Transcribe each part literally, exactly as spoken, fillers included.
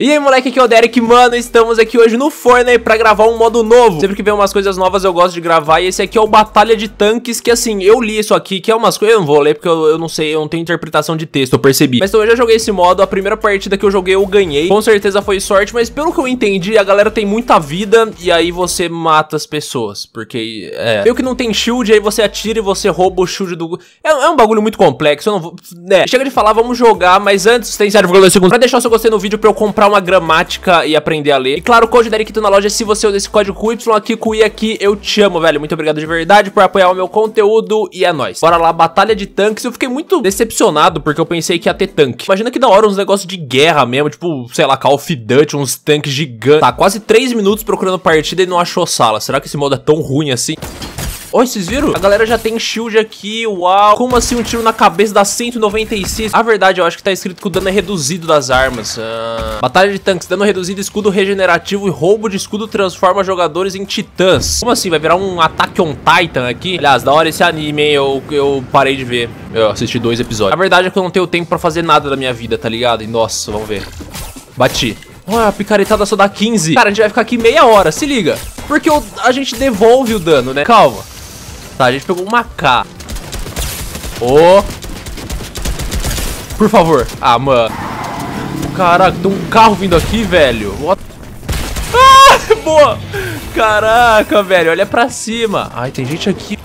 E aí, moleque, aqui é o Derek, mano, estamos aqui hoje no Fortnite pra gravar um modo novo. Sempre que vem umas coisas novas eu gosto de gravar, e esse aqui é o Batalha de Tanques, que assim, eu li isso aqui, que é umas coisas, eu não vou ler porque eu, eu não sei, eu não tenho interpretação de texto, eu percebi. Mas então eu já joguei esse modo, a primeira partida que eu joguei eu ganhei, com certeza foi sorte, mas pelo que eu entendi, a galera tem muita vida, e aí você mata as pessoas, porque, é, meio que não tem shield, aí você atira e você rouba o shield do... É, é um bagulho muito complexo, eu não vou... né, chega de falar, vamos jogar, mas antes tem zero vírgula dois segundos pra deixar o seu gostei no vídeo pra eu comprar uma gramática e aprender a ler. E claro, o código Derek na loja, se você usa esse código Y aqui, com o I aqui, eu te amo, velho. Muito obrigado de verdade por apoiar o meu conteúdo e é nóis. Bora lá, batalha de tanques. Eu fiquei muito decepcionado porque eu pensei que ia ter tanque. Imagina que da hora uns negócios de guerra mesmo, tipo, sei lá, Call of Duty, uns tanques gigantes. Tá, quase três minutos procurando partida e não achou sala. Será que esse modo é tão ruim assim? Oi, vocês viram? A galera já tem shield aqui, uau. Como assim um tiro na cabeça dá cento e noventa e seis? A verdade, eu acho que tá escrito que o dano é reduzido das armas. ah. Batalha de tanques, dano reduzido, escudo regenerativo e roubo de escudo transforma jogadores em titãs. Como assim? Vai virar um Attack on Titan aqui? Aliás, da hora esse anime, hein? Eu, eu parei de ver. Eu assisti dois episódios. A verdade é que eu não tenho tempo pra fazer nada da minha vida, tá ligado? E nossa, vamos ver. Bati. Ué, a picaretada só dá quinze. Cara, a gente vai ficar aqui meia hora, se liga. Porque o, a gente devolve o dano, né? Calma. Tá, a gente pegou uma K. Ô oh. Por favor. Ah, mano. Caraca, tem um carro vindo aqui, velho. What? Ah, boa. Caraca, velho, olha pra cima. Ai, tem gente aqui.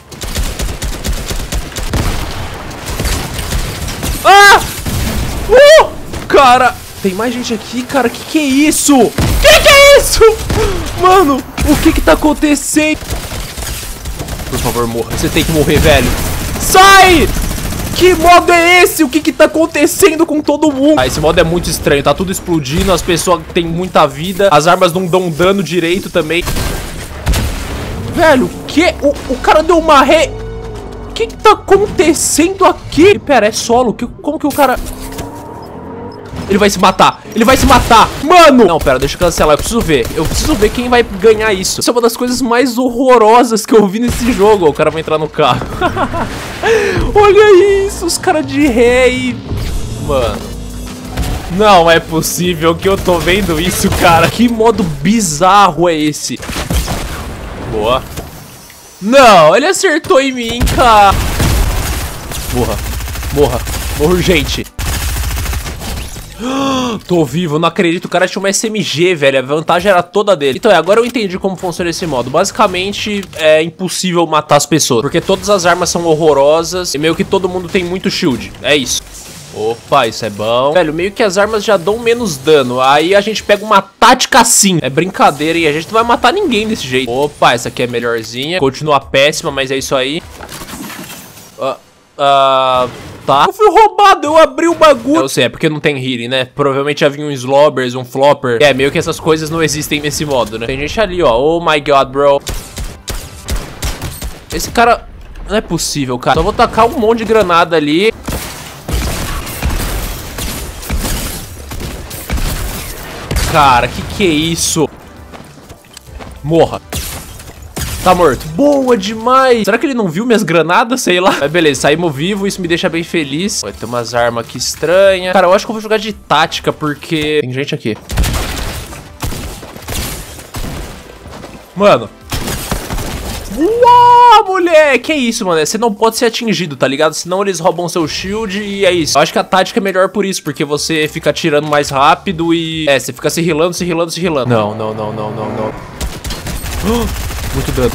Ah! Uh! Cara, tem mais gente aqui, cara. Que que é isso? Que que é isso? Mano, o que que tá acontecendo? Por favor, morra. Você tem que morrer, velho. Sai! Que modo é esse? O que que tá acontecendo com todo mundo? Ah, esse modo é muito estranho. Tá tudo explodindo. As pessoas têm muita vida. As armas não dão dano direito também. Velho, que? O, o cara deu uma re... O que que tá acontecendo aqui? Pera, é solo. Que, como que o cara... Ele vai se matar, ele vai se matar. Mano! Não, pera, deixa eu cancelar, eu preciso ver. Eu preciso ver quem vai ganhar isso. Isso é uma das coisas mais horrorosas que eu vi nesse jogo. O cara vai entrar no carro. Olha isso, os caras de ré e... Mano, não é possível que eu tô vendo isso, cara. Que modo bizarro é esse? Boa. Não, ele acertou em mim, cara. Morra, morra, morra urgente. Tô vivo, não acredito, o cara tinha uma S M G, velho, a vantagem era toda dele. Então é, agora eu entendi como funciona esse modo. Basicamente é impossível matar as pessoas, porque todas as armas são horrorosas e meio que todo mundo tem muito shield, é isso. Opa, isso é bom. Velho, meio que as armas já dão menos dano, aí a gente pega uma tática assim. É brincadeira e a gente não vai matar ninguém desse jeito. Opa, essa aqui é melhorzinha, continua péssima, mas é isso aí. Ah, uh, uh, tá. Eu fui roubado, eu abri o bagulho. Eu sei, é porque não tem healing, né? Provavelmente já vinha um slobbers, um flopper. É, meio que essas coisas não existem nesse modo, né? Tem gente ali, ó. Oh my god, bro. Esse cara... Não é possível, cara. Só vou tacar um monte de granada ali. Cara, que que é isso? Morra. Tá morto. Boa demais. Será que ele não viu minhas granadas? Sei lá. Mas beleza, saímos vivos. Isso me deixa bem feliz. Vai ter umas armas aqui estranhas. Cara, eu acho que eu vou jogar de tática, porque... Tem gente aqui. Mano. Uau, moleque. Que isso, mano. Você não pode ser atingido, tá ligado? Senão eles roubam seu shield e é isso. Eu acho que a tática é melhor por isso, porque você fica atirando mais rápido e... É, você fica se rilando, se rilando, se rilando. Não, não, não, não, não, não. Muito dano.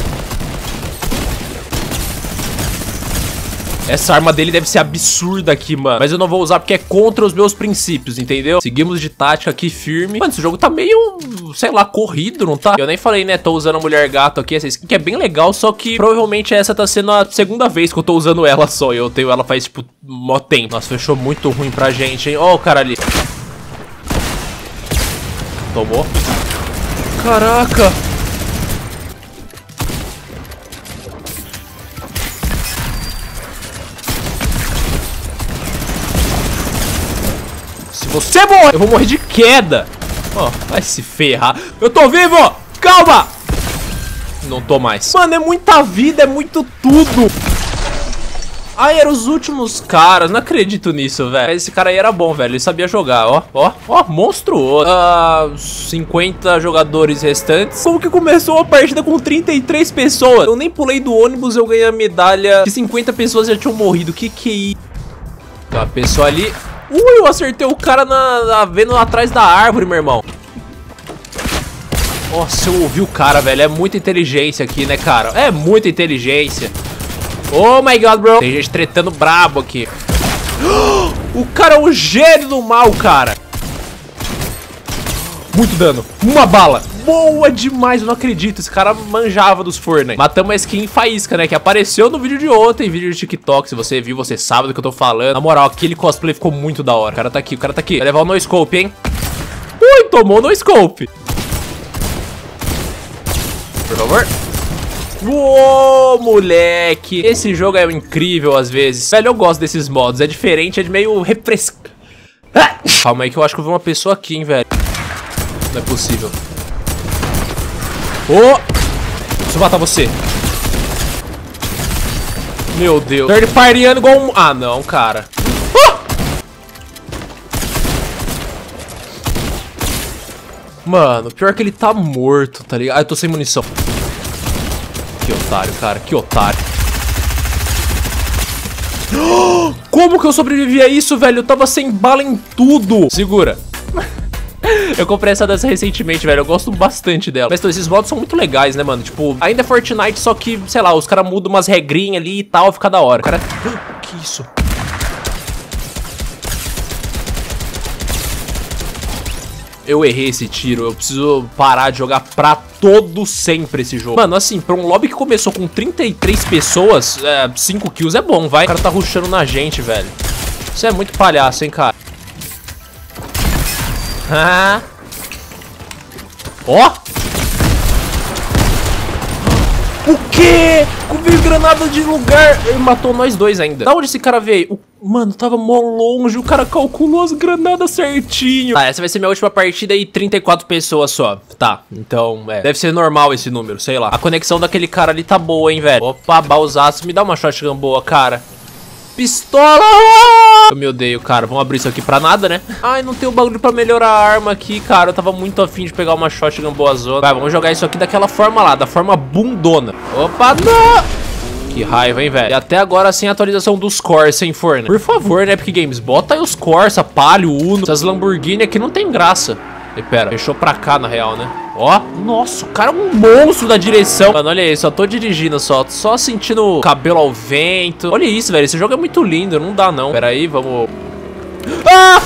Essa arma dele deve ser absurda aqui, mano. Mas eu não vou usar porque é contra os meus princípios, entendeu? Seguimos de tática aqui firme. Mano, esse jogo tá meio, sei lá, corrido, não tá? Eu nem falei, né? Tô usando a mulher gato aqui. Essa skin que é bem legal, só que provavelmente essa tá sendo a segunda vez que eu tô usando ela só. Eu tenho ela faz, tipo, mó tempo. Nossa, fechou muito ruim pra gente, hein? Ó, o cara ali. Tomou. Caraca. Você morre! Eu vou morrer de queda. Ó, oh, vai se ferrar. Eu tô vivo! Calma! Não tô mais. Mano, é muita vida, é muito tudo. Ah, eram os últimos caras. Não acredito nisso, velho. Esse cara aí era bom, velho. Ele sabia jogar, ó. Ó, ó, monstruoso. Ah, cinquenta jogadores restantes. Como que começou a partida com trinta e três pessoas? Eu nem pulei do ônibus, eu ganhei a medalha que cinquenta pessoas já tinham morrido. Que que é isso? Tem uma pessoa ali. Ui, eu acertei o cara na, na, vendo atrás da árvore, meu irmão. Nossa, eu ouvi o cara, velho. É muita inteligência aqui, né, cara? É muita inteligência. Oh my god, bro. Tem gente tretando brabo aqui. O cara é um gênio do mal, cara. Muito dano. Uma bala. Boa demais, eu não acredito. Esse cara manjava dos Fortnite. Matamos a skin Faísca, né? Que apareceu no vídeo de ontem, vídeo de TikTok. Se você viu, você sabe do que eu tô falando. Na moral, aquele cosplay ficou muito da hora. O cara tá aqui, o cara tá aqui. Vai levar o no scope, hein? Ui, tomou no scope. Por favor. Uou, moleque. Esse jogo é incrível às vezes. Velho, eu gosto desses modos. É diferente, é de meio refrescante. Ah! Calma aí que eu acho que eu vi uma pessoa aqui, hein, velho. Não é possível. Oh! Deixa eu matar você. Meu Deus. Third partyando igual um... Ah, não, cara. Oh! Mano, pior que ele tá morto, tá ligado? Ah, eu tô sem munição. Que otário, cara. Que otário. Como que eu sobrevivi a isso, velho? Eu tava sem bala em tudo. Segura. Eu comprei essa dança recentemente, velho. Eu gosto bastante dela. Mas então, esses modos são muito legais, né, mano? Tipo, ainda é Fortnite, só que, sei lá, os caras mudam umas regrinhas ali e tal, fica da hora. O cara... Que isso? Eu errei esse tiro, eu preciso parar de jogar pra todo sempre esse jogo. Mano, assim, pra um lobby que começou com trinta e três pessoas, é, cinco kills é bom, vai. O cara tá rushando na gente, velho. Isso é muito palhaço, hein, cara. Ah. Ó. O quê? Veio granada de lugar. Ele matou nós dois ainda. Da onde esse cara veio? O... Mano, tava mó longe. O cara calculou as granadas certinho. Ah, essa vai ser minha última partida e trinta e quatro pessoas só. Tá, então, é. Deve ser normal esse número, sei lá. A conexão daquele cara ali tá boa, hein, velho. Opa, balzaço. Me dá uma shotgun boa, cara. Pistola! Eu me odeio, cara. Vamos abrir isso aqui pra nada, né? Ai, não tem o bagulho pra melhorar a arma aqui, cara. Eu tava muito afim de pegar uma shotgun boa zona. Vai, vamos jogar isso aqui daquela forma lá, da forma bundona. Opa, não! Que raiva, hein, velho. E até agora sem atualização dos Corsa, hein, Fortnite. Por favor, né, Epic Games, bota aí os Corsa, Palio, Uno. Essas Lamborghini aqui não tem graça. E pera, fechou pra cá, na real, né? Ó, nossa, o cara é um monstro da direção. Mano, olha isso, só tô dirigindo só. Só sentindo o cabelo ao vento. Olha isso, velho, esse jogo é muito lindo, não dá não. Pera aí, vamos... Ah!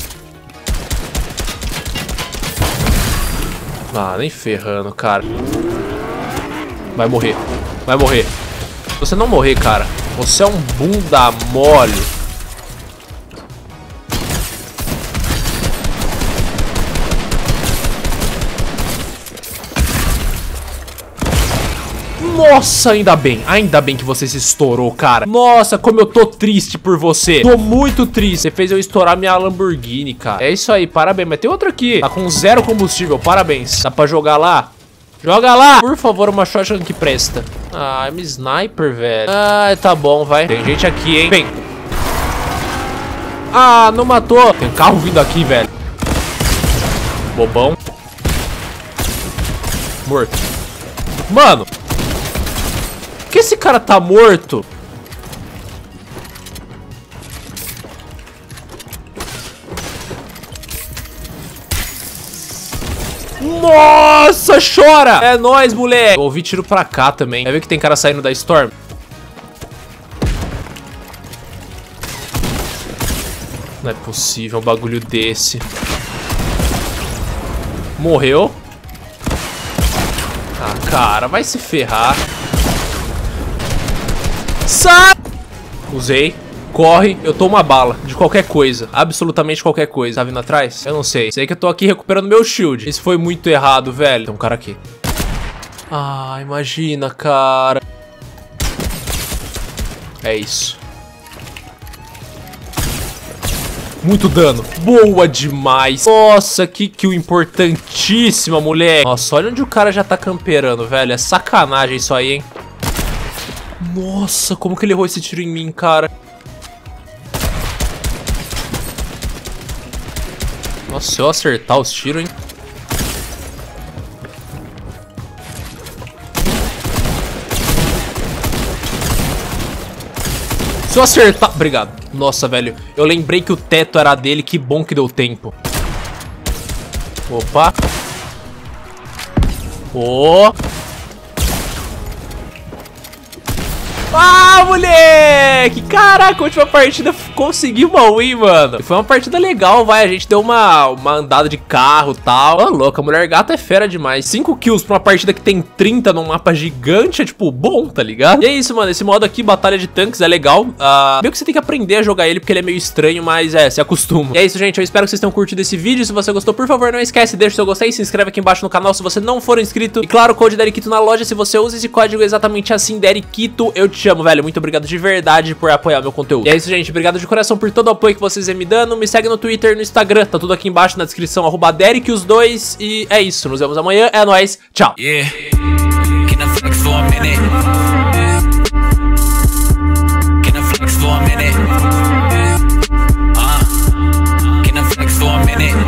Ah, nem ferrando, cara. Vai morrer, vai morrer. Se você não morrer, cara, você é um bunda mole. Nossa, ainda bem, ainda bem que você se estourou, cara. Nossa, como eu tô triste por você. Tô muito triste, você fez eu estourar minha Lamborghini, cara. É isso aí, parabéns, mas tem outro aqui. Tá com zero combustível, parabéns. Dá pra jogar lá? Joga lá! Por favor, uma shotgun que presta. Ah, é um sniper, velho. Ah, tá bom, vai. Tem gente aqui, hein? Vem. Ah, não matou. Tem um carro vindo aqui, velho. Bobão. Morto. Mano. Por que esse cara tá morto? Nossa, chora! É nóis, moleque. Eu ouvi tiro pra cá também. Vai ver que tem cara saindo da Storm. Não é possível um bagulho desse. Morreu. Ah, cara, vai se ferrar. Sai! Usei. Corre, eu tô uma bala de qualquer coisa, absolutamente qualquer coisa. Tá vindo atrás? Eu não sei. Sei que eu tô aqui recuperando meu shield. Isso foi muito errado, velho. Tem um cara aqui. Ah, imagina, cara. É isso. Muito dano. Boa demais. Nossa, que kill importantíssima, moleque. Nossa, olha onde o cara já tá camperando, velho. É sacanagem isso aí, hein? Nossa, como que ele errou esse tiro em mim, cara? Nossa, se eu acertar os tiros, hein? Se eu acertar... Obrigado. Nossa, velho. Eu lembrei que o teto era dele. Que bom que deu tempo. Opa. Ô. Oh. Ah, moleque! Caraca, a última partida consegui uma win, mano. Foi uma partida legal, vai. A gente deu uma, uma andada de carro e tal. Ô, louca, a mulher gata é fera demais. cinco kills pra uma partida que tem trinta num mapa gigante é, tipo, bom, tá ligado? E é isso, mano. Esse modo aqui, Batalha de Tanques, é legal. Uh, meio que você tem que aprender a jogar ele, porque ele é meio estranho, mas é, se acostuma. E é isso, gente. Eu espero que vocês tenham curtido esse vídeo. Se você gostou, por favor, não esquece, deixa o seu gostei, se inscreve aqui embaixo no canal se você não for inscrito. E claro, o code Derikito na loja. Se você usa esse código exatamente assim, Derikito, eu te amo, velho. Muito obrigado de verdade por apoiar meu conteúdo. E é isso, gente. Obrigado de coração por todo o apoio que vocês vêm me dando. Me segue no Twitter, no Instagram. Tá tudo aqui embaixo na descrição. Arroba Derek os dois. E é isso. Nos vemos amanhã. É nóis. Tchau. Yeah. Can I flex for a minute? Can I flex for a minute? Uh, can I flex for a minute?